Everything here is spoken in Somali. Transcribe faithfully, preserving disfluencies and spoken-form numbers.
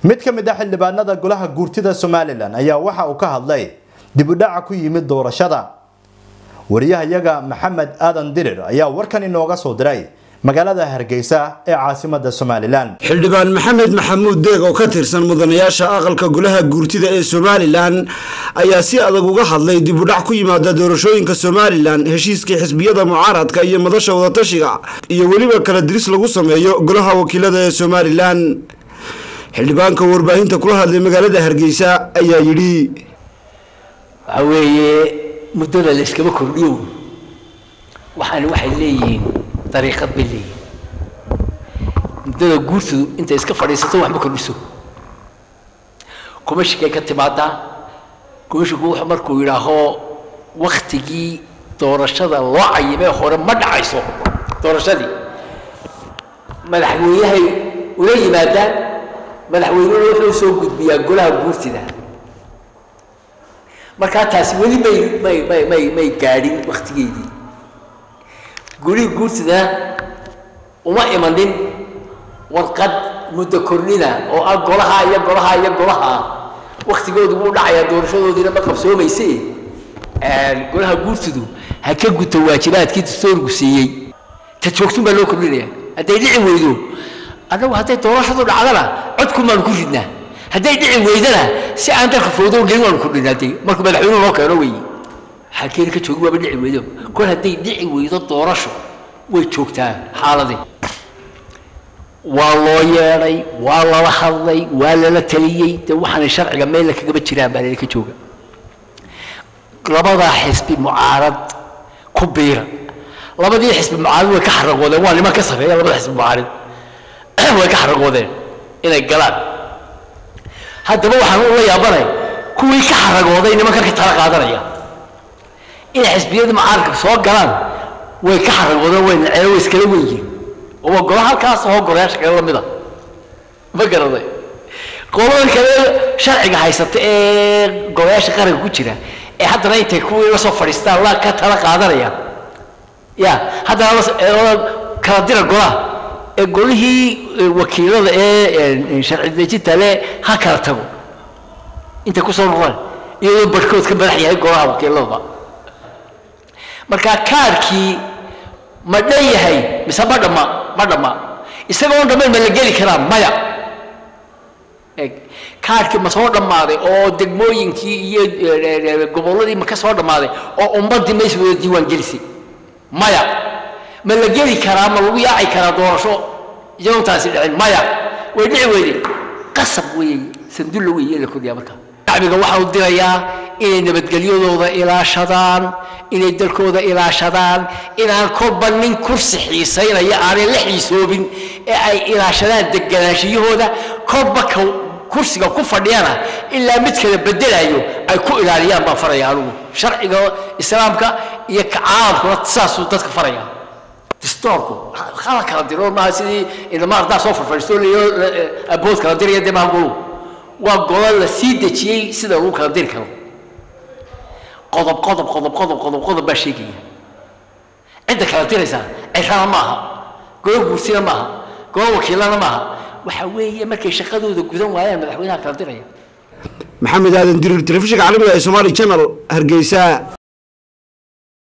mid ka mid ah xildhibaanada golaha guurtida Somaliland ayaa waxa uu ka hadlay dib u dhac ku yimid doorashada. wariyahayaga Maxamed Aadan Dirir ayaa warkan inooga soo diray magaalada Hargeysa ee caasimadda Somaliland. xildhibaan Maxamed Maxamuud Deeg oo ka tirsan mudanayaasha aqalka golaha guurtida ee Somaliland ayaa si adag uga hadlay dib u dhac ku yimaada doorashooyinka Somaliland, heshiiskii xisbiyada mucaaradka iyo madasha wada tashiga iyo waliba kala diris lagu sameeyo golaha wakiilada ee Somaliland. xildhibaanka warbaahinta kula hadlay magaalada Hargeysa ayaa yiri aweye mudada la iskaba kordhiyo waxaan waxay leeyihiin طريقة بلي ده جورثو أنت إسكا فريسته وحنا كنسو كمش كي كتبادا كمش كوح مركو يراهو وقت جي دورشة الوعي ما هو رمض عيسو دورشة دي ملحوية هي ولي ماذا ملحوية ولي سوق بيا قولها جورث ده مركاتها سوالي ما ما ما ما ما يقارن وقت جي دي قولي قلت ده وما إيمانين وقد متكررنا أو أقولها يقولها يقولها وقت جود يقول عيا دور شو دي لما كبسوا ما يصير قولها قلت ده هكذا قلت واجبات كده تصير قصية تتوقتون بلو كررنا هذا يدعي ويدو أنا وهذا دور شو دول عذرا عدكم ما نكررنا هذا يدعي ويدنا سأنتك فوضى جنوا نكررنا دي ما كبر حلو ما كانوا حكي لك تشوفوا بدعي ويدو كل هدي دعي ويدو طورشوا ويشوكتها حالدي والله يا ري والله وحظي ولا لا تليي توحنا الشرع جميل لك قبل تشيلها بالي لك تشوكا لبضع حسب معارض كبيرة لبضع حسب معارض وكحرق وذا وانا ما كسر يا لبضع حسب معارض وكحرق وذا إلى الجلال هذا مو حنقول الله يا بري كوي كحرق وذا إنما كان كترق هذا ريا إيه حسبيات معارك سواء قران ويكحر وذا وين عيوس كذا ويجي هو قراها كاس هو قراش كذا مذا ما قرأ قولون كذا شرع حيصت إيه قراش قرر كوتشنا إيه حتى رأي تكوي وصف فريستان الله كترك هذا يا يا هذا الله كردير القرا يقول هي وكيل إيه شرع جيت عليه هكرتبه أنت كوسون رول يقول بركوت كبر حياه قرا وكيل الله marka kaarkii ma dhayahay mise ma dhama ma dhama isagoo dhamaan ma la gali karaa maya ee kaarkii ma soo dhamaaday oo degmooyinkii iyo goboladii ma ka soo dhamaaday oo ummadii ma iswada diiwaan gelisay maya ma la gali karaa ma lagu yaaci karaa doorasho iyadoon taasi dhicin maya way dhici weyday qasab weeyay sanduuq weeyay la kordhiyaa marka shacbiga waxa uu dirayaa inay nabadgelyadooda ilaashadaan inay dalkooda ilaashadaan inaan kolba nin kursi xiisaynaya aanay la xiisoobin ee ay ilaashadaan deganaashiyahooda kolba kursiga ku fadhiyana ilaa mid kale bedelayo ay ku ilaaliyaan baa faraya anugu sharciga islaamka iyo caalamkuna saasuu dadka faraya distoorku khala kala diro ma sidii inama ardaa soo farfaristo leeyo abood kala diriyo dib aan gulu waa gobol la sii dejiyay sida uu kala diri karo qodob qodob qodob qodob qodob qodob baa sheegaya inta kala diraysa ciirana maaha goob guursina maaha goob wakiilana maaha waxa weeye markay shaqadooda gudan waayaan madaxweynaha kala diraya Maxamed Aadan Dirir telefishinka caalamiga ee Somali Channel Hargeysa.